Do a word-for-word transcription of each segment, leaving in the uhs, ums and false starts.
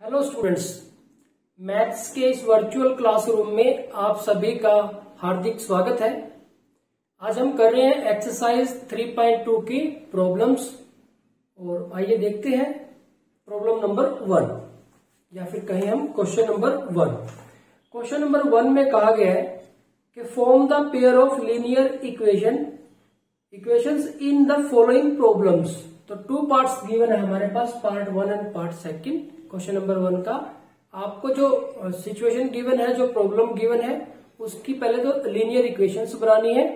Hello students, maths के इस virtual classroom में आप सभी का हार्दिक स्वागत है। आज हम कर रहे हैं एक्सरसाइज थ्री पॉइंट टू की प्रॉब्लम्स और आइए देखते हैं प्रॉब्लम नंबर वन या फिर कहें हम question number one. Question number one में कहा गया है कि form the pair of linear equation equations in the following problems. तो टू पार्ट्स गिवन है हमारे पास, part one and part second. Question number one का आपको जो सिचुएशन गिवन है, जो प्रॉब्लम गिवन है, उसकी पहले तो लीनियर इक्वेशंस बनानी है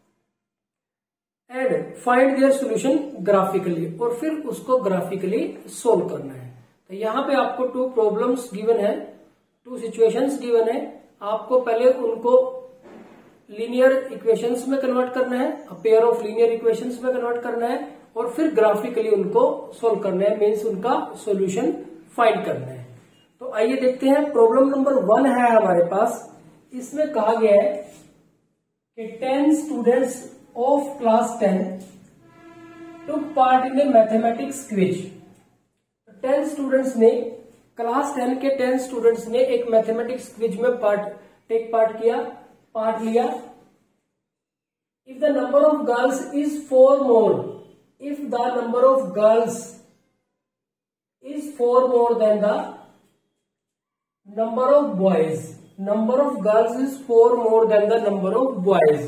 and find their solution graphically, और फिर उसको ग्राफिकली सोल्व करना है। तो यहाँ पे आपको टू प्रॉब्लम्स गिवन है, टू सिचुएशंस गिवन है। आपको पहले उनको लीनियर इक्वेशंस में कन्वर्ट करना है, पेयर ऑफ लीनियर इक्वेशंस में कन्वर्ट करना है और फिर ग्राफिकली उनको सोल्व करना है, मीन्स उनका सॉल्यूशन फाइंड करना है। तो आइए देखते हैं। प्रॉब्लम नंबर वन है हमारे पास। इसमें कहा गया है कि ten students of class ten took part in a mathematics quiz. Ten students ने, क्लास टेन के टेन स्टूडेंट्स ने एक मैथमेटिक्स क्विज में पार्ट टेक पार्ट किया पार्ट लिया। If the number of girls is four more if the number of girls is four more than the number of boys. Number of girls is four more than the number of boys.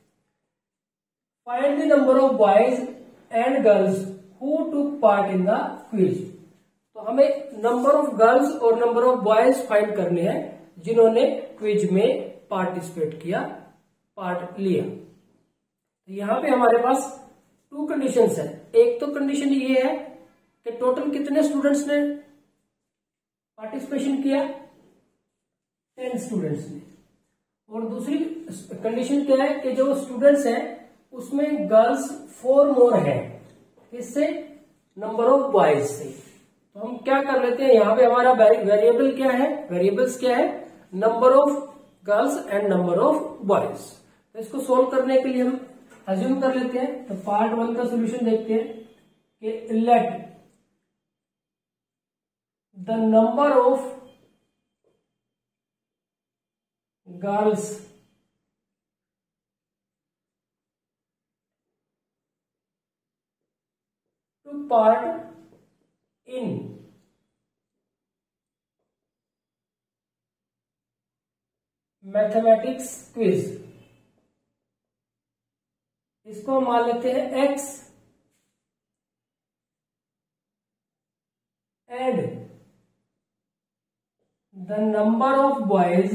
Find the number of boys and girls who took part in the quiz. तो हमें number of girls और number of boys find करने हैं जिन्होंने quiz में participate किया, part लिया। तो यहां पे हमारे पास टू कंडीशंस है। एक तो कंडीशन ये है कि टोटल कितने स्टूडेंट्स ने पार्टिसिपेशन किया, टेन स्टूडेंट्स ने। और दूसरी कंडीशन क्या है कि जो स्टूडेंट्स हैं उसमें गर्ल्स फोर मोर है, इससे नंबर ऑफ बॉयज से। तो हम क्या कर लेते हैं, यहाँ पे हमारा वेरिएबल क्या है, वेरिएबल्स क्या है, number of girls and number of boys. तो इसको सोल्व करने के लिए हम अज्यूम कर लेते हैं। तो पार्ट वन का सोल्यूशन देखते हैं कि let the number of girls took part in mathematics quiz। इसको हम मान लेते हैं x and the number of boys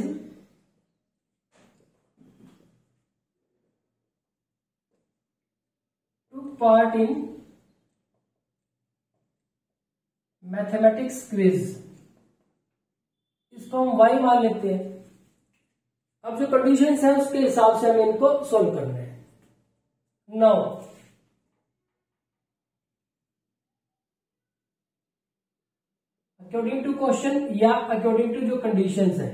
took part in mathematics quiz। इसको हम y मान लेते हैं। अब जो कंडीशंस है उसके हिसाब से हमें इनको सोल्व करना है। नाउ अकॉर्डिंग टू क्वेश्चन या अकॉर्डिंग टू जो कंडीशंस है,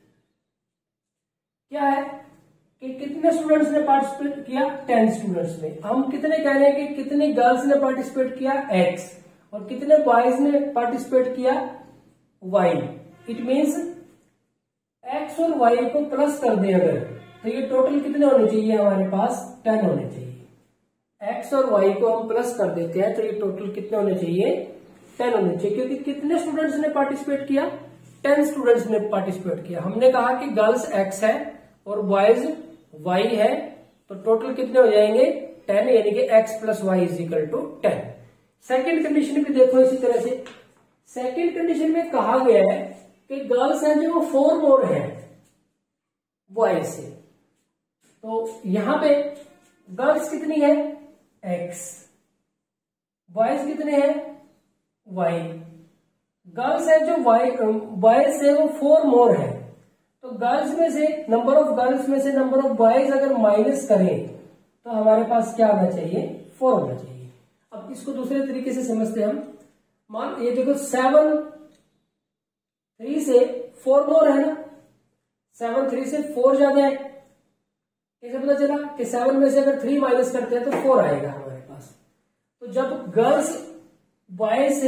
क्या है कि कितने स्टूडेंट्स ने पार्टिसिपेट किया, टेन स्टूडेंट्स ने। हम कितने कह रहे हैं कि कितने गर्ल्स ने पार्टिसिपेट किया, एक्स, और कितने बॉयज ने पार्टिसिपेट किया, वाई। इट मींस एक्स और वाई को प्लस कर दें अगर, तो ये टोटल कितने होने चाहिए हमारे पास, टेन होने चाहिए। एक्स और वाई को हम प्लस कर देते हैं तो ये टोटल कितने होने चाहिए, टेन होने चाहिए। क्योंकि कितने स्टूडेंट्स ने पार्टिसिपेट किया, टेन स्टूडेंट्स ने पार्टिसिपेट किया। हमने कहा कि गर्ल्स एक्स है और बॉयज वाई है, तो टोटल कितने हो जाएंगे, टेन, यानी कि X plus Y is equal to ten. Second condition भी देखो इसी तरह से। सेकेंड कंडीशन में कहा गया है कि गर्ल्स हैं जो वो फोर मोर है बॉयज से। तो यहां पे गर्ल्स कितनी है, एक्स, बॉयज कितने हैं, वाई। गर्ल्स है जो वाई, बॉयज से वो फोर मोर है। तो गर्ल्स में से, नंबर ऑफ गर्ल्स में से नंबर ऑफ बॉयज अगर माइनस करें तो हमारे पास क्या होना चाहिए, फोर होना चाहिए। अब इसको दूसरे तरीके से समझते हैं हम। मान ये देखो, सेवन थ्री से फोर मोर है ना, सेवन थ्री से फोर ज्यादा है। कैसे पता चला कि सेवन में से अगर थ्री माइनस करते हैं तो फोर आएगा हमारे पास। तो जब गर्ल्स बॉय से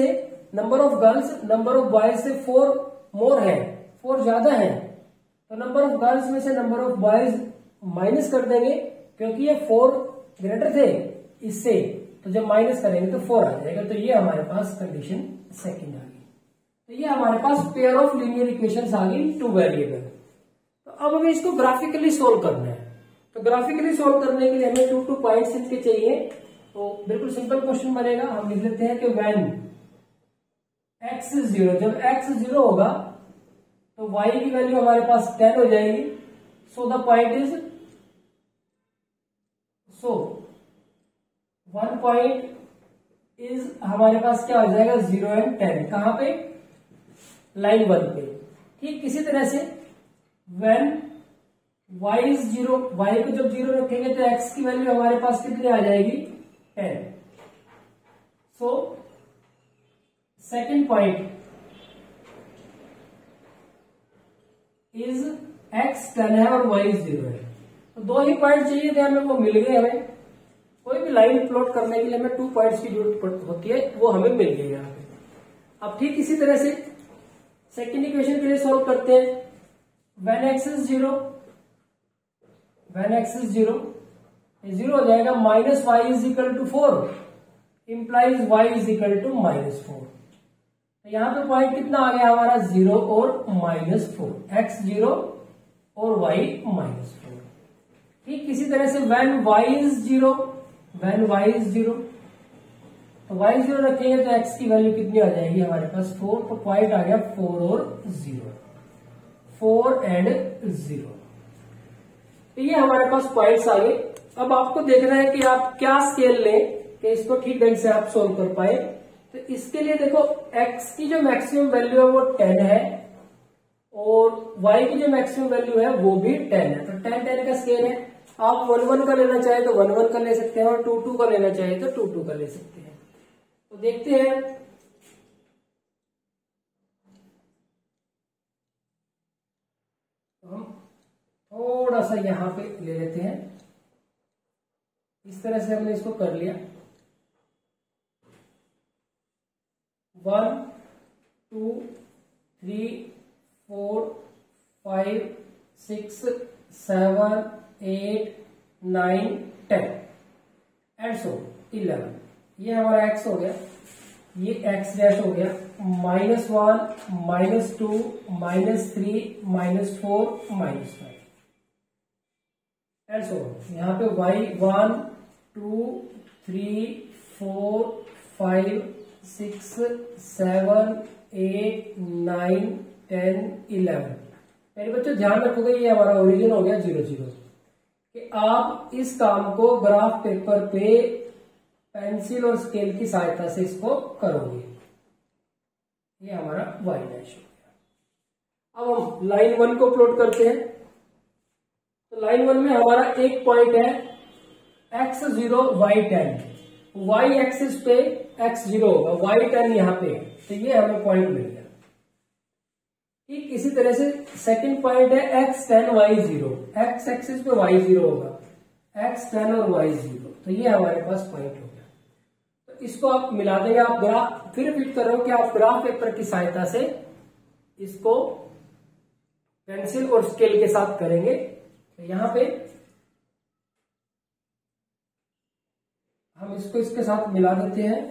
number of girls number of boys से फोर मोर है, फोर ज्यादा है, तो नंबर ऑफ गर्ल्स में से नंबर ऑफ बॉयज माइनस कर देंगे, क्योंकि ये फोर ग्रेटर थे इससे, तो जब माइनस करेंगे तो फोर आ जाएगा। तो ये हमारे पास कंडीशन सेकंड आ गई। तो ये हमारे पास पेयर ऑफ लीनियर इक्वेशंस आ गई टू वेरिएबल। तो अब हमें इसको ग्राफिकली सोल्व करना है। तो ग्राफिकली सोल्व करने के लिए हमें टू टू पॉइंट्स इनके चाहिए। तो बिल्कुल सिंपल क्वेश्चन बनेगा। हम लिख लेते हैं कि व्हेन एक्स जीरो, जब एक्स जीरो होगा तो वाई की वैल्यू हमारे पास टेन हो जाएगी। So the point is, so one point is हमारे पास क्या हो जाएगा, जीरो एंड टेन। कहां पे, लाइन वन पे। ठीक इसी तरह से when y is zero, y को जब जीरो रखेंगे तो x की वैल्यू हमारे पास कितनी आ जाएगी, ten. So second point is x ten है और y जीरो है। तो दो ही पॉइंट चाहिए थे हमें, वो मिल गए हमें। कोई भी लाइन प्लॉट करने के लिए हमें टू पॉइंट्स की जरूरत होती है, वो हमें मिल गई यहाँ पे। अब ठीक इसी तरह से सेकेंड इक्वेशन के लिए सॉल्व करते हैं। When x is zero, when x is zero, zero हो जाएगा, minus Y is equal to four, implies y is equal to minus four. तो यहाँ पे पॉइंट कितना आ गया हमारा, जीरो और माइनस फोर, एक्स जीरो और y माइनस फोर। ठीक इसी तरह से when y is zero, when y is zero, तो y जीरो रखेंगे तो x की वैल्यू कितनी आ जाएगी हमारे पास, फोर। तो पॉइंट आ गया फोर और जीरो, फोर एंड जीरो। तो ये हमारे पास पॉइंट्स आ गए। अब आपको देखना है कि आप क्या स्केल लें कि इसको ठीक ढंग से आप सोल्व कर पाए। तो इसके लिए देखो, x की जो मैक्सिमम वैल्यू है वो टेन है और y की जो मैक्सिमम वैल्यू है वो भी टेन है। तो टेन टेन का स्केल है। आप वन वन का लेना चाहे तो वन वन का ले सकते हैं और टू टू का लेना चाहे तो टू टू का ले सकते हैं। तो देखते हैं, तो हम थोड़ा सा यहां पे ले लेते हैं। इस तरह से हमने इसको कर लिया। One two three four five six seven eight nine ten and so eleven. ये हमारा x हो गया, ये x डैश हो गया, minus one minus two minus three minus four minus five and so यहाँ पे y one two three four five six seven eight nine ten eleven. मेरे बच्चों ध्यान रखोगे, ये हमारा ओरिजिन हो गया जीरो जीरो। कि आप इस काम को ग्राफ पेपर पे पेंसिल और स्केल की सहायता से इसको करोगे। ये हमारा y डैश हो गया। अब हम लाइन वन को प्लॉट करते हैं। तो लाइन वन में हमारा एक पॉइंट है X zero Y ten, Y axis पे एक्स जीरो होगा, वाई टेन यहाँ पे, तो ये हमें पॉइंट मिल गया। ठीक इसी तरह से सेकंड पॉइंट है X ten Y zero, X axis पे वाई जीरो होगा, एक्स टेन और वाई जीरो, तो ये हमारे पास पॉइंट हो गया। तो इसको आप मिला देंगे। आप ग्राफ, फिर रिपीट कर रहे हो कि आप ग्राफ पेपर की सहायता से इसको पेंसिल और स्केल के साथ करेंगे। तो यहां पे हम इसको इसके साथ मिला देते हैं।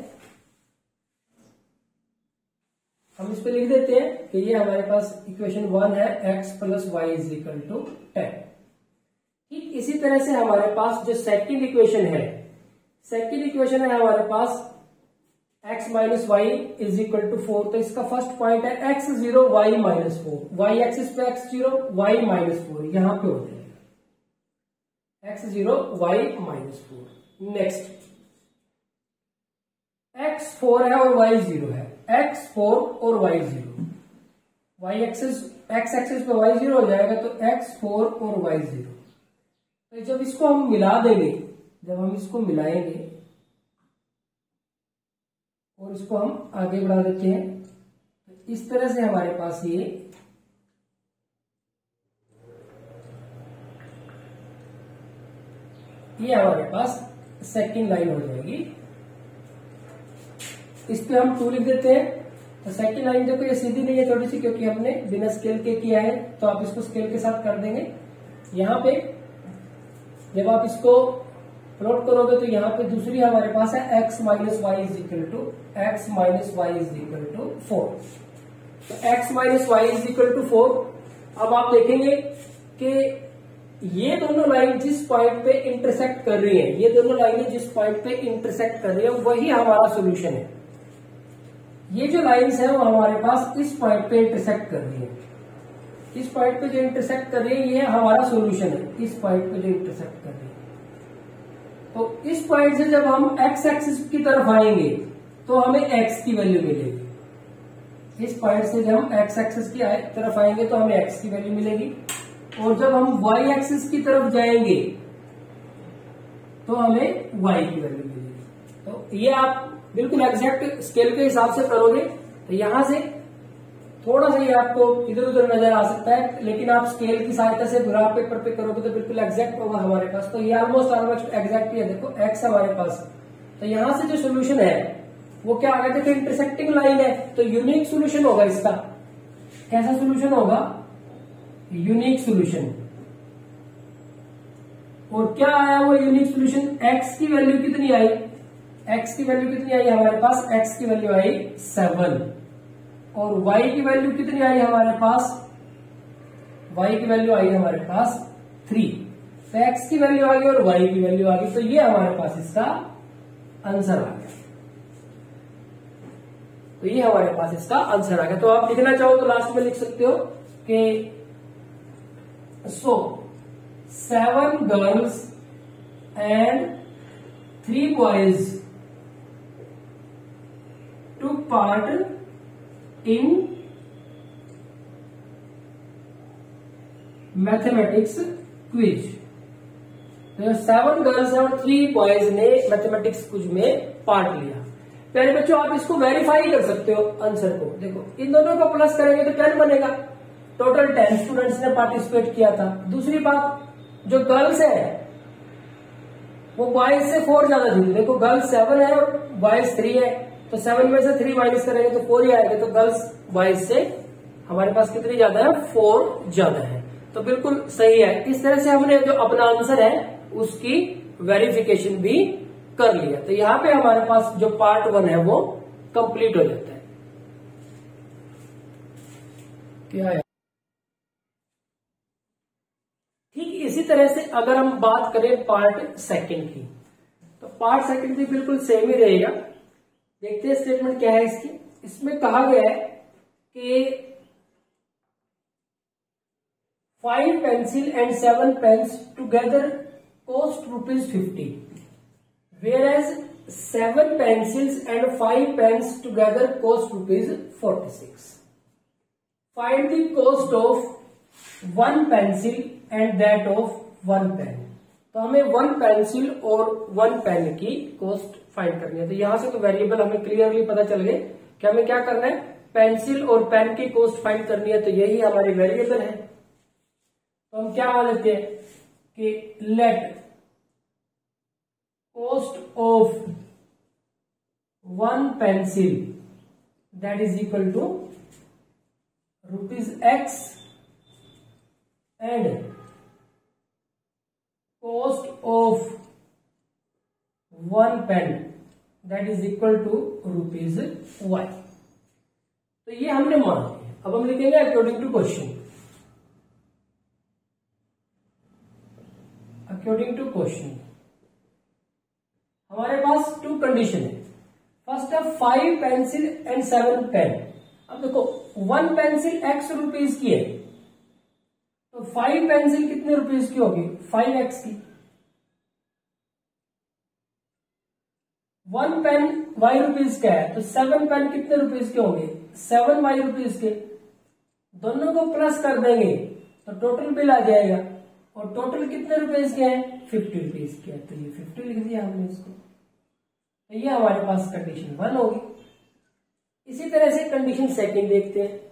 हम इस पे लिख देते हैं कि ये हमारे पास इक्वेशन वन है, X plus Y is equal to ten. ठीक इसी तरह से हमारे पास जो सेकंड इक्वेशन है, सेकंड इक्वेशन है हमारे पास x minus Y is equal to four. तो इसका फर्स्ट पॉइंट है X zero Y minus four, Y axis पे X zero Y minus four, यहां पे हो जाएगा X zero Y minus four. Next X four है और वाई जीरो है, एक्स फोर और Y zero, Y axis X axis पे वाई जीरो हो जाएगा तो एक्स फोर और वाई जीरो। तो जब इसको हम मिला देंगे, जब हम इसको मिलाएंगे और इसको हम आगे बढ़ा देते हैं, तो इस तरह से हमारे पास ये ये हमारे पास सेकंड लाइन हो जाएगी। इस पे हम टू लिख देते हैं। तो सेकंड लाइन देखो ये सीधी नहीं है थोड़ी सी, क्योंकि हमने बिना स्केल के किया है, तो आप इसको स्केल के साथ कर देंगे। यहाँ पे जब आप इसको प्लॉट करोगे तो यहाँ पे दूसरी हमारे पास है x minus Y is equal to X minus Y is equal to four. तो x minus Y is equal to four. अब आप देखेंगे कि ये दोनों लाइन जिस पॉइंट पे इंटरसेक्ट कर रही है, ये दोनों लाइनें जिस पॉइंट पे इंटरसेक्ट कर रही है वही हमारा सोल्यूशन है। ये जो लाइन्स है वो हमारे पास इस पॉइंट पे इंटरसेक्ट कर रही है, इस पॉइंट पे जो इंटरसेक्ट कर रही है ये हमारा सोल्यूशन है, इस पॉइंट पे जो इंटरसेक्ट कर रही है। तो इस पॉइंट से जब हम एक्स एक्सिस की तरफ आएंगे तो हमें एक्स की वैल्यू मिलेगी। इस पॉइंट से जब हम एक्स एक्सिस की तरफ आएंगे तो हमें एक्स की वैल्यू मिलेगी, और जब हम वाई एक्सिस की तरफ जाएंगे तो हमें वाई की वैल्यू मिलेगी। तो ये आप बिल्कुल एग्जैक्ट स्केल के हिसाब से करोगे तो यहां से थोड़ा सा ये आपको इधर उधर नजर आ सकता है, लेकिन आप स्केल की सहायता से ग्राफ पेपर पे करोगे तो बिल्कुल एग्जैक्ट होगा हमारे पास। तो ये ऑलमोस्ट ऑलमोस्ट एग्जैक्ट ही है। देखो एक्स हमारे पास, तो यहां से जो सोल्यूशन है वो क्या आ गया, देखो इंटरसेक्टिंग लाइन है तो यूनिक सोल्यूशन होगा इसका। कैसा सोल्यूशन होगा, यूनिक सोल्यूशन। और क्या आया वो यूनिक सोल्यूशन, एक्स की वैल्यू कितनी आई, एक्स की वैल्यू कितनी आई हमारे पास, एक्स की वैल्यू आई सेवन, और y की वैल्यू कितनी आई हमारे पास, y की वैल्यू आई हमारे पास थ्री। तो x की वैल्यू आ गई और y की वैल्यू आ गई, तो ये हमारे पास इसका आंसर आ गया। तो ये हमारे पास इसका आंसर आ गया। तो आप लिखना चाहो तो लास्ट में लिख सकते हो कि so seven girls and three boys took part in mathematics quiz. तो सेवन गर्ल्स और थ्री बॉयज ने मैथमेटिक्स क्विज में पार्ट लिया। प्यारे बच्चों आप इसको वेरीफाई कर सकते हो आंसर को। देखो इन दोनों को प्लस करेंगे तो टेन बनेगा। टोटल टेन स्टूडेंट्स ने पार्टिसिपेट किया था। दूसरी बात, जो गर्ल्स है वो बॉयज से फोर ज्यादा थी। देखो गर्ल्स सेवन है और बॉयज थ्री है, तो सेवन में से थ्री माइनस करेंगे तो फोर ही आएगा। तो गर्ल्स बॉयज से हमारे पास कितनी ज्यादा है, फोर ज्यादा है। तो बिल्कुल सही है। इस तरह से हमने जो अपना आंसर है उसकी वेरिफिकेशन भी कर लिया। तो यहाँ पे हमारे पास जो पार्ट वन है वो कंप्लीट हो जाता है। क्या है ठीक इसी तरह से अगर हम बात करें पार्ट सेकंड की, तो पार्ट सेकंड भी बिल्कुल सेम ही रहेगा। देखते हैं स्टेटमेंट क्या है इसकी। इसमें कहा गया है कि five pencil and seven pens together cost rupees fifty, whereas seven pencils and five pens together cost rupees forty six. Find the cost of one pencil and that of one pen. तो हमें one pencil और one pen की cost find करनी है। तो यहां से तो वेरिएबल हमें क्लियरली पता चल गए कि हमें क्या करना है, पेंसिल और पेन की कॉस्ट फाइंड करनी है। तो यही हमारी वेरिएबल है। तो हम क्या मान लेते हैं कि let cost of one pencil that is equal to rupees x and cost of one pen that is equal to rupees y। तो ये हमने मान लिया। अब हम लिखेंगे according to question. According to question हमारे पास टू कंडीशन है। फर्स्ट है five pencil and seven pen. अब देखो वन पेंसिल एक्स रुपीज की है, तो फाइव पेंसिल कितने रुपीज की होगी, फाइव एक्स की। वन पेन वाई रुपीज का है, तो सेवन पेन कितने रुपीज के होंगे, सेवन वाई रुपीज के। दोनों को प्लस कर देंगे तो टोटल बिल आ जाएगा, और टोटल कितने रुपीज के हैं, फिफ्टी रुपीज के है। तो ये फिफ्टी लिख दिया हमने इसको। तो ये हमारे पास कंडीशन वन होगी। इसी तरह से कंडीशन सेकंड देखते हैं।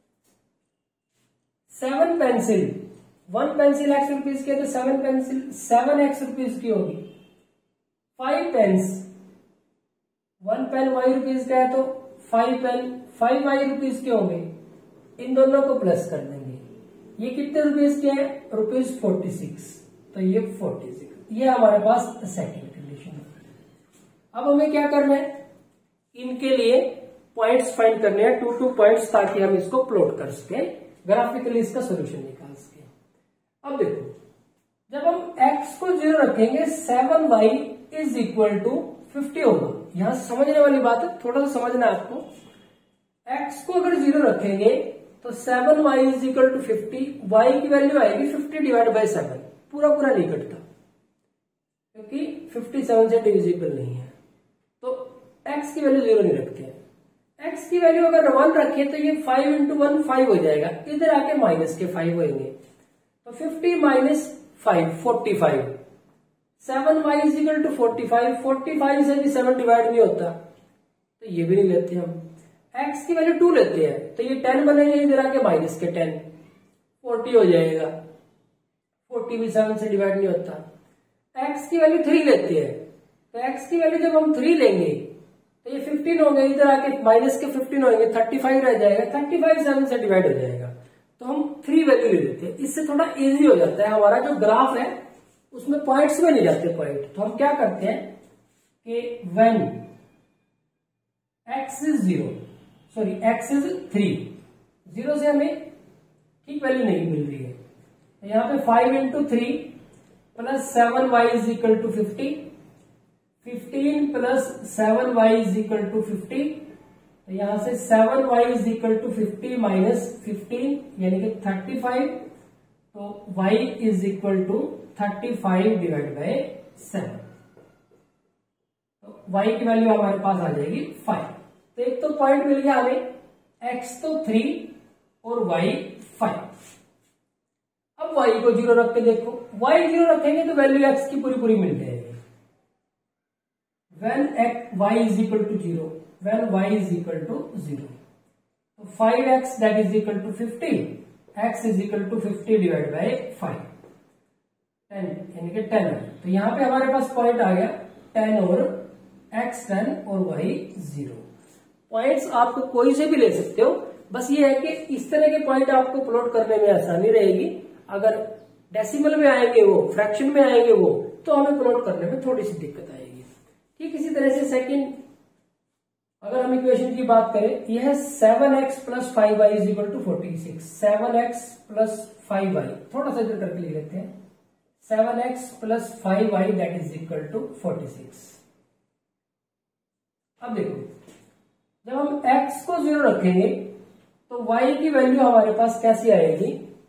Seven pencil, one pencil x rupees की है तो seven pencil seven x rupees की होगी। Five pens, one pen y rupees का है तो five n five y rupees के होंगे, इन दोनों को प्लस कर देंगे। ये कितने रुपीज के हैं? रुपीज फोर्टी सिक्स, तो ये फोर्टी सिक्स, ये हमारे पास सेकेंड कंडीशन है। अब हमें क्या करना है? इनके लिए पॉइंट्स फाइंड करने हैं, टू टू पॉइंट्स, ताकि हम इसको प्लॉट कर सके, ग्राफिकली इसका सोल्यूशन निकाल सके। अब देखो, जब हम x को जीरो रखेंगे seven y is equal to fifty होगा। यहां समझने वाली बात है, थोड़ा सा समझना है आपको। x को अगर जीरो रखेंगे तो seven y is equal to fifty, y की वैल्यू आएगी फिफ्टी डिवाइड बाई सेवन, पूरा पूरा नहीं कटता क्योंकि फिफ्टी सेवन से डिविजिबल नहीं है, तो x की वैल्यू जीरो नहीं रखते हैं। x की वैल्यू अगर वन रखें तो ये फाइव इंटू वन फाइव हो जाएगा, इधर आके माइनस के फाइव होंगे, तो fifty minus five forty five, seven y is equal to forty five, forty five से भी सेवन डिवाइड नहीं होता, तो ये भी नहीं लेते हम। x की वैल्यू टू लेते हैं, तो ये टेन बनेगा, इधर आके माइनस के टेन, फोर्टी हो जाएगा, फोर्टी भी सेवन से डिवाइड नहीं होता। x की वैल्यू थ्री लेते हैं, तो x की वैल्यू जब हम थ्री लेंगे तो ये फिफ्टीन हो गए, इधर आके माइनस के फिफ्टीन होंगे, थर्टी फाइव रह जाएगा, थर्टी फाइव सेवन से डिवाइड हो जाएगा, तो हम थ्री वैल्यू ले लेते हैं। इससे थोड़ा इजी हो जाता है, हमारा जो ग्राफ है उसमें पॉइंट्स में नहीं जाते पॉइंट, तो हम क्या करते हैं कि when x is zero, sorry x is three, zero से हमें ठीक वैल्यू नहीं मिल रही है, तो यहाँ पे five into three plus seven y is equal to fifty, fifteen plus seven y is equal to fifty, तो यहां से seven y is equal to fifty minus fifteen यानी कि थर्टी फाइव, तो y is equal to thirty five divide by seven, तो y की value हमारे पास आ जाएगी फाइव। तो एक तो पॉइंट मिल गया हमें, x तो थ्री और y फाइव। अब y को जीरो रख के देखो, y जीरो रखेंगे तो वैल्यू x की पूरी पूरी मिल जाएगी। when x y is equal to zero, when y is equal to zero, तो five x that is equal to fifty, x is equal to fifty divided by five, ten यानी कि ten. तो यहां पे हमारे पास पॉइंट आ गया ten और x टेन और y जीरो। पॉइंट्स आपको कोई से भी ले सकते हो, बस ये है कि इस तरह के पॉइंट आपको प्लॉट करने में आसानी रहेगी। अगर डेसिमल में आएंगे वो, फ्रैक्शन में आएंगे वो, तो हमें प्लॉट करने में थोड़ी सी दिक्कत आएगी। ठीक इसी तरह से सेकंड, अगर हम इक्वेशन की बात करें, यह है seven x plus five y is equal to forty six, seven x plus five y, थोड़ा सा इधर करके लिख लेते हैं, seven x plus five y that is equal to forty six. अब देखो, जब हम x को जीरो रखेंगे तो y की वैल्यू हमारे पास कैसी आएगी?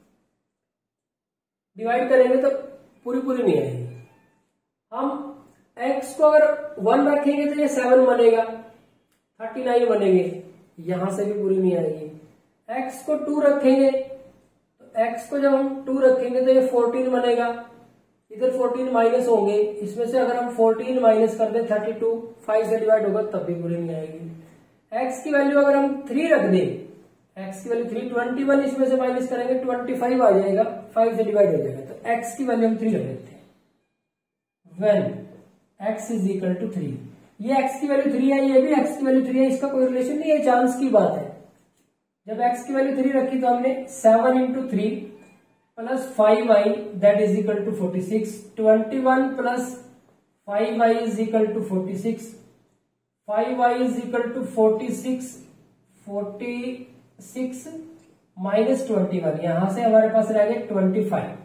डिवाइड करेंगे तो पूरी पूरी नहीं आएगी। हम x को अगर वन रखेंगे तो ये सेवन बनेगा, थर्टी नाइन बनेंगे, यहां से भी पूरी नहीं आएगी। x को टू रखेंगे तो x को जब हम टू रखेंगे तो ये फोर्टीन बनेगा, इधर फोर्टीन माइनस होंगे, इसमें से अगर हम फोर्टीन माइनस कर दें थर्टी टू, फाइव से डिवाइड होगा तब भी पूरी नहीं आएगी। x की वैल्यू अगर हम थ्री रख दें, x की वैल्यू थ्री, ट्वेंटी वन इसमें से माइनस करेंगे ट्वेंटी फाइव आ जाएगा, फाइव से डिवाइड हो जाएगा, तो x की वैल्यू हम थ्री रख देते हैं। When x is equal to three, ये x की वैल्यू थ्री है, ये भी x की वैल्यू थ्री है, इसका कोई रिलेशन नहीं है, चांस की बात है। जब x की वैल्यू थ्री रखी तो हमने seven into three plus five y that is equal to forty six, twenty one plus five y is equal to forty six, five y is equal to forty six, forty six minus twenty one, यहां से हमारे पास रह गए twenty five,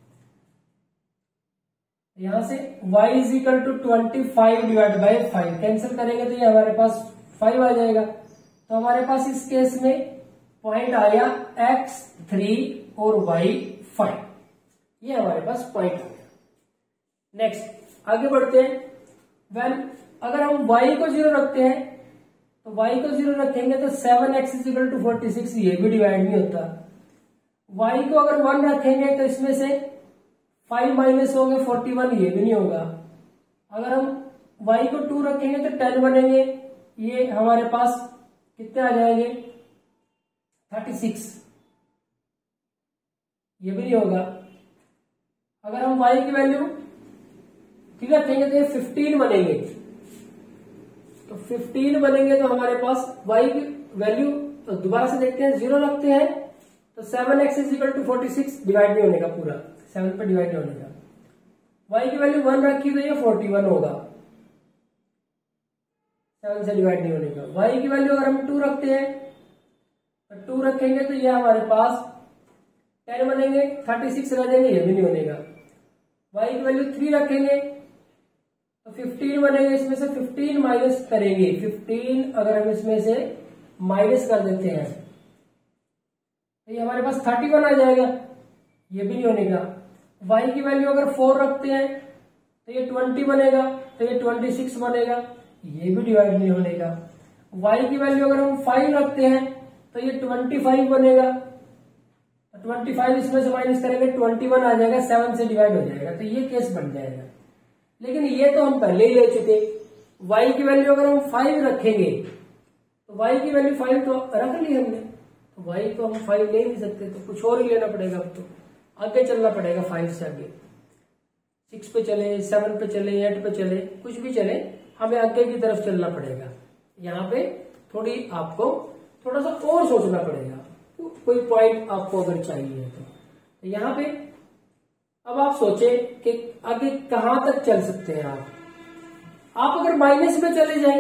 यहां से y is equal to twenty five divide by five, cancel करेंगे तो ये हमारे पास फाइव आ जाएगा। तो हमारे पास इस केस में पॉइंट आ गया x थ्री और y फाइव, ये हमारे पास पॉइंट आ गया। नेक्स्ट आगे बढ़ते हैं। वेल अगर हम y को जीरो रखते हैं तो y को जीरो रखेंगे तो seven x is equal to forty six, ये भी डिवाइड नहीं होता। y को अगर वन रखेंगे तो इसमें से फाइव माइनस होंगे फोर्टी वन, ये भी नहीं होगा। अगर हम y को टू रखेंगे तो टेन बनेंगे, ये हमारे पास कितने आ जाएंगे थर्टी सिक्स, ये भी नहीं होगा। अगर हम y की वैल्यू ठीक रखेंगे तो ये फिफ्टीन बनेंगे, तो फिफ्टीन बनेंगे तो हमारे पास y की वैल्यू, तो दोबारा से देखते हैं, जीरो रखते हैं तो seven x is equal to forty six, divide नहीं होने का, पूरा सेवन पे डिवाइड नहीं होने का। y की वैल्यू वन रखी तो ये फोर्टी वन होगा, सेवन से डिवाइड नहीं होने का। y की वैल्यू अगर हम टू रखते हैं तो टू रखेंगे तो ये हमारे पास टेन बनेंगे, थर्टी सिक्स रह जाएंगे, ये भी नहीं होनेगा। y की वैल्यू थ्री रखेंगे तो फिफ्टीन बनेंगे, इसमें से फिफ्टीन माइनस करेंगे, फिफ्टीन अगर हम इसमें से माइनस कर देते हैं तो ये हमारे पास थर्टी वन आ जाएगा, ये भी नहीं होने का। y की वैल्यू अगर फोर रखते हैं तो ये ट्वेंटी बनेगा, तो ये ट्वेंटी सिक्स बनेगा, ये भी डिवाइड नहीं होने का। y की वैल्यू अगर हम फाइव रखते हैं तो ये ट्वेंटी फाइव बनेगा, ट्वेंटी फाइव इसमें से माइनस करेंगे, ट्वेंटी वन आ जाएगा, सेवन से डिवाइड हो जाएगा, तो ये केस बन जाएगा। लेकिन ये तो हम पहले ही ले चुके, y की वैल्यू अगर हम फाइव रखेंगे तो y की वैल्यू फाइव तो रख ली हमने, तो y तो हम फाइव ले नहीं सकते, तो कुछ और ही लेना पड़ेगा। अब तो आगे चलना पड़ेगा, फाइव से आगे सिक्स पे चले, सेवन पे चले, एट पे चले, कुछ भी चले, हमें आगे की तरफ चलना पड़ेगा। यहाँ पे थोड़ी आपको थोड़ा सा और सोचना पड़ेगा, कोई पॉइंट आपको अगर चाहिए तो, तो यहाँ पे अब आप सोचे कि आगे कहां तक चल सकते हैं आप आप अगर माइनस में चले जाए,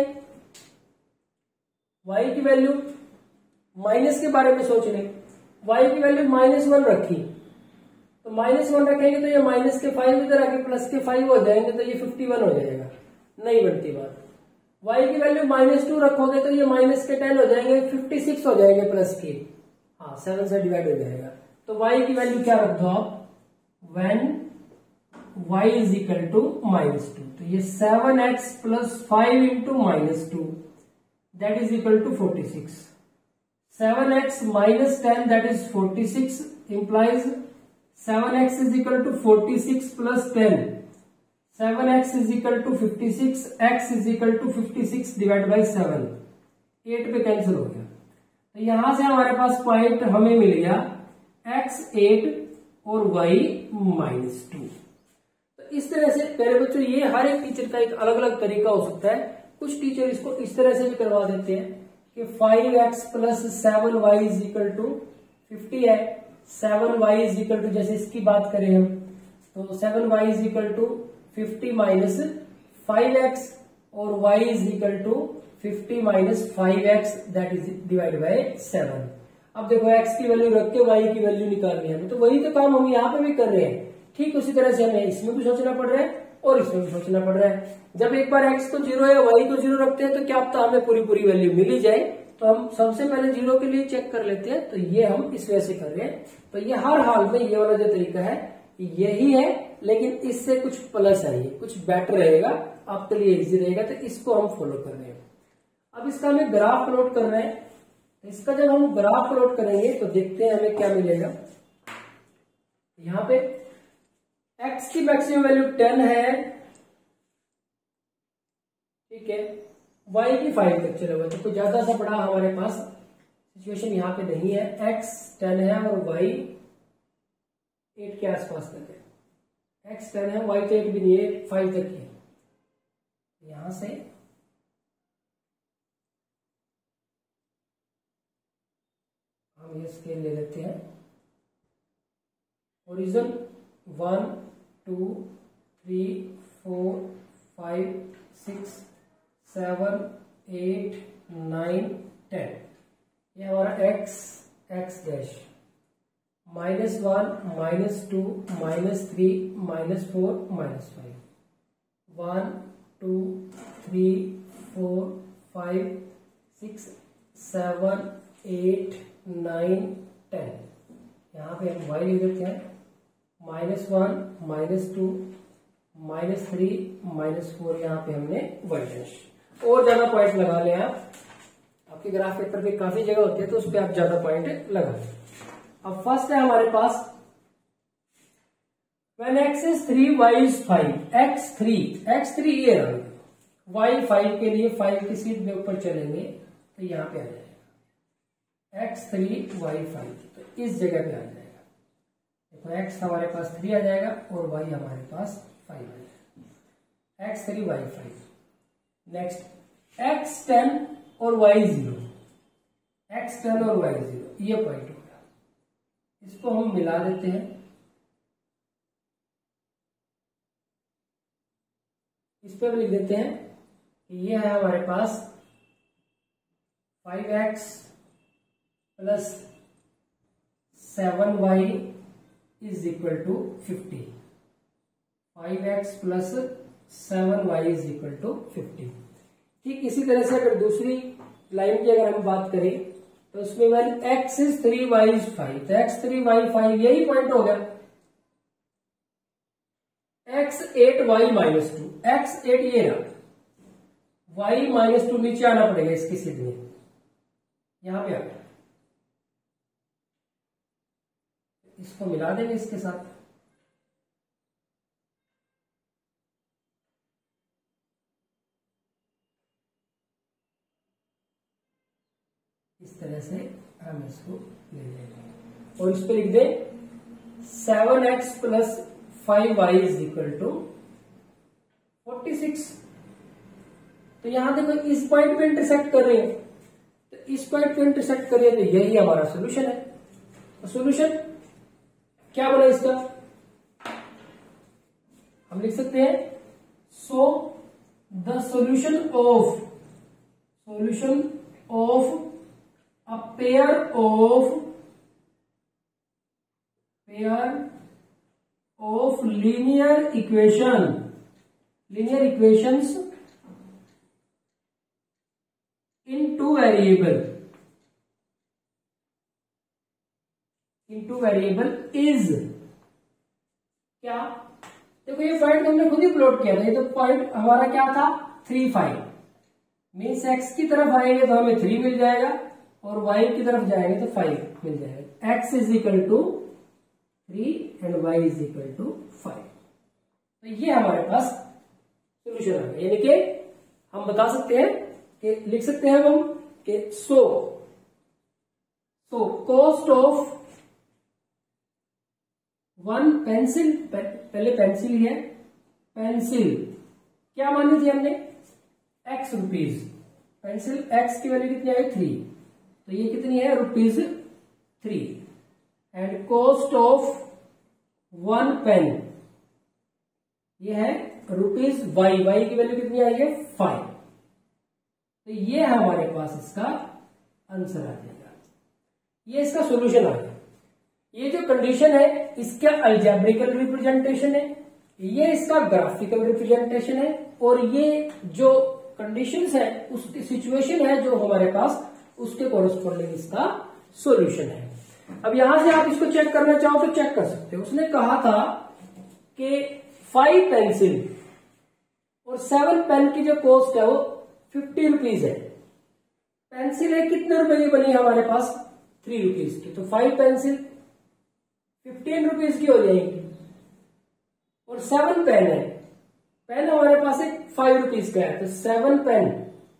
y की वैल्यू माइनस के बारे में सोच लें, y की वैल्यू माइनस वन रखी तो माइनस वन रखेंगे तो ये माइनस के फाइव इधर आके प्लस के फाइव हो जाएंगे, तो ये फिफ्टी वन हो जाएगा, नहीं बनती बात। y की वैल्यू माइनस टू रखोगे तो ये माइनस के टेन हो जाएंगे, फिफ्टी सिक्स हो जाएंगे प्लस के, हाँ सेवन से डिवाइड हो जाएगा। तो y की वैल्यू क्या रख दो आप, when y is equal to minus two, तो ये seven x plus five into minus two that is equal to forty six, seven x minus ten that is forty six implies seven x is equal to forty six plus ten, seven x is equal to fifty six, x is equal to fifty six divide by seven, eight पे cancel हो गया। तो यहां से हमारे पास point हमें मिल गया एक्स एट और y माइनस टू। तो इस तरह से पहले बच्चों, ये हर एक टीचर का एक अलग अलग तरीका हो सकता है। कुछ टीचर इसको इस तरह से भी करवा देते हैं कि five x plus seven y is equal to fifty है, seven y is equal to, जैसे इसकी बात करें हम तो seven y is equal to fifty minus five x और y is equal to fifty minus five x that is divide by seven. अब देखो x की वैल्यू रख के y की वैल्यू निकालनी है, तो वही तो काम हम यहाँ पे भी कर रहे हैं। ठीक उसी तरह से हमें इसमें भी सोचना पड़ रहा है और इसमें भी सोचना पड़ रहा है। जब एक बार x को जीरो या y को जीरो रखते हैं तो क्या पता हमें पूरी पूरी वैल्यू मिल ही जाए, तो हम सबसे पहले जीरो के लिए चेक कर लेते हैं। तो ये हम इस वजह से कर रहे हैं। तो ये हर हाल में ये वाला जो तरीका है यही है, लेकिन इससे कुछ प्लस है, ये कुछ बेटर रहेगा, आपके लिए इजी रहेगा, तो इसको हम फॉलो कर रहे हैं। अब इसका हमें ग्राफ प्लॉट करना है। इसका जब हम ग्राफ प्लॉट करेंगे तो देखते हैं हमें क्या मिलेगा। यहां पे x की मैक्सिमम वैल्यू टेन है, ठीक है, y की फाइव तक चले हुए, तो कोई ज्यादा सा बड़ा हमारे पास सिचुएशन यहाँ पे नहीं है। x टेन है और y एट के आसपास तक है। x टेन है, y तो एट भी नहीं है, फाइव तक है। यहां से हम ये स्केल ले लेते हैं। Origin one two three four five six seven eight nine ten, ये हमारा x x dash, minus one minus two minus three minus four minus five, one two three four five six seven eight nine ten. यहाँ पे हम y ले लेते हैं, minus one minus two minus three minus four, यहाँ पे हमने y dash. और ज्यादा पॉइंट लगा लें आप, आपके ग्राफ पेपर पे काफी जगह होती है तो उस पर आप ज्यादा पॉइंट लगा लें। अब फर्स्ट है हमारे पास when x is three y is five, x three x three ये रहा, y फाइव के लिए फाइव की सीट में ऊपर चलेंगे तो यहाँ पे आ जाएगा x थ्री y फाइव, तो इस जगह पे आ जाएगा। देखो x हमारे पास थ्री आ जाएगा और y हमारे पास फाइव आ जाएगा, x three y five. Next x ten और वाई जीरो, एक्स टेन और वाई जीरो, ये पॉइंट हो गया। इसको हम मिला देते हैं, इस पे भी लिख देते हैं कि ये है हमारे पास five x plus seven y is equal to fifty, five x plus seven y is equal to fifty. ठीक इसी तरह से अगर दूसरी लाइन की अगर हम बात करें तो उसमें value x is three y is five, तो एक्स थ्री वाई फाइव यही पॉइंट हो गया। X eight y minus two, x eight ये रहा, वाई माइनस टू नीचे आना पड़ेगा इसकी सीध में, यहां पे आ गया, इसको मिला देंगे इसके साथ। इस तरह से हम इसको ले लेंगे और इस पे लिख दें seven x plus five y is equal to forty six. तो यहां देखो इस पॉइंट पे इंटरसेक्ट कर रहे हैं, तो इस पॉइंट पे इंटरसेक्ट कर रहे हैं, तो यही हमारा सोल्यूशन है। तो सोल्यूशन क्या बना इसका, हम लिख सकते हैं so the solution of solution of a pair of pair of linear equation linear equations in two variable in two variable is क्या, देखो ये पॉइंट हमने खुद ही प्लॉट किया था, ये तो पॉइंट हमारा क्या था थ्री फाइव, मीन्स एक्स की तरफ आएंगे तो हमें थ्री मिल जाएगा और y की तरफ जाएंगे तो फाइव मिल जाएगा। x is equal to three and y is equal to five. तो ये हमारे पास सोल्यूशन आ गया, यानी कि हम बता सकते हैं कि लिख सकते हैं हम कि so so cost of one pencil, पहले पेंसिल है, पेंसिल क्या मानी थी हमने एक्स रुपीज, पेंसिल एक्स की वैल्यू कितनी आई थ्री, तो ये कितनी है rupees three, and cost of one pen ये है रुपीज वाई, वाई की वैल्यू कितनी आई है फाइव। तो ये हमारे पास इसका आंसर आ जाएगा, ये इसका सॉल्यूशन आ गया। ये जो कंडीशन है इसका अलजेब्रिकल रिप्रेजेंटेशन है, ये इसका ग्राफिकल रिप्रेजेंटेशन है, और ये जो कंडीशंस है उसकी सिचुएशन है जो हमारे पास उसके कोरस्पॉन्डिंग इसका सॉल्यूशन है। अब यहां से आप इसको चेक करना चाहो तो चेक कर सकते हो। उसने कहा था कि फाइव पेंसिल और सेवन पेन की जो कॉस्ट है वो फिफ्टी रुपीज है, पेंसिल है कितने रुपए की बनी है हमारे पास थ्री रुपीज की, तो फाइव पेंसिल फिफ्टीन रुपीज की हो जाएगी, और सेवन पेन है, पेन हमारे पास एक फाइव रुपीज का है, तो seven pen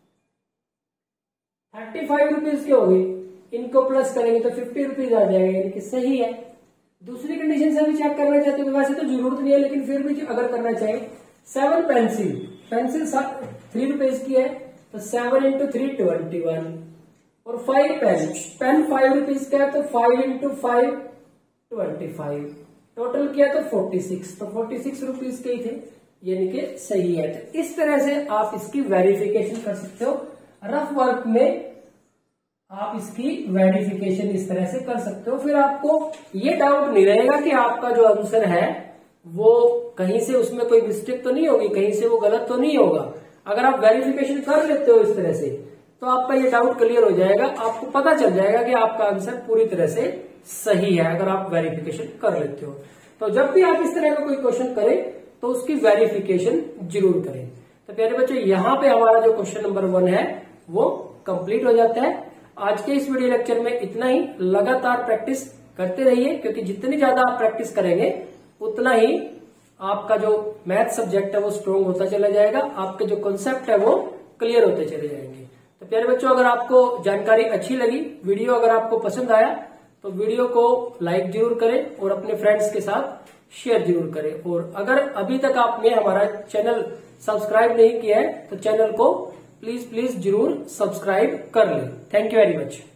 thirty five rupees के हो गए, इनको प्लस करेंगे तो फिफ्टी रुपीज आ जाएगा, यानी कि सही है। दूसरी कंडीशन से भी चेक करना चाहते हो, वैसे तो जरूरत नहीं है लेकिन फिर भी अगर करना चाहिए, seven pencil, pencil three rupees की है तो seven into three twenty one, और five pen, pen five rupees का है तो five into five twenty five, total किया तो फोर्टी सिक्स, तो फोर्टी सिक्स रुपीज के ही थे, यानी कि सही है। तो इस तरह से आप इसकी वेरिफिकेशन कर सकते हो, रफ वर्क में आप इसकी वेरिफिकेशन इस तरह से कर सकते हो। फिर आपको ये डाउट नहीं रहेगा कि आपका जो आंसर है वो कहीं से उसमें कोई मिस्टेक तो नहीं होगी, कहीं से वो गलत तो नहीं होगा। अगर आप वेरिफिकेशन कर लेते हो इस तरह से तो आपका ये डाउट क्लियर हो जाएगा, आपको पता चल जाएगा कि आपका आंसर पूरी तरह से सही है अगर आप वेरिफिकेशन कर लेते हो। तो जब भी आप इस तरह का कोई क्वेश्चन करें तो उसकी वेरिफिकेशन जरूर करें। तो प्यारे बच्चों, यहाँ पे हमारा जो क्वेश्चन नंबर वन है वो कंप्लीट हो जाता है। आज के इस वीडियो लेक्चर में इतना ही। लगातार प्रैक्टिस करते रहिए, क्योंकि जितनी ज्यादा आप प्रैक्टिस करेंगे उतना ही आपका जो मैथ सब्जेक्ट है वो स्ट्रॉन्ग होता चला जाएगा, आपके जो कॉन्सेप्ट है वो क्लियर होते चले जाएंगे। तो प्यारे बच्चों, अगर आपको जानकारी अच्छी लगी, वीडियो अगर आपको पसंद आया तो वीडियो को लाइक जरूर करें और अपने फ्रेंड्स के साथ शेयर जरूर करें। और अगर अभी तक आपने हमारा चैनल सब्सक्राइब नहीं किया है तो चैनल को प्लीज प्लीज जरूर सब्सक्राइब कर ले। Thank you very much.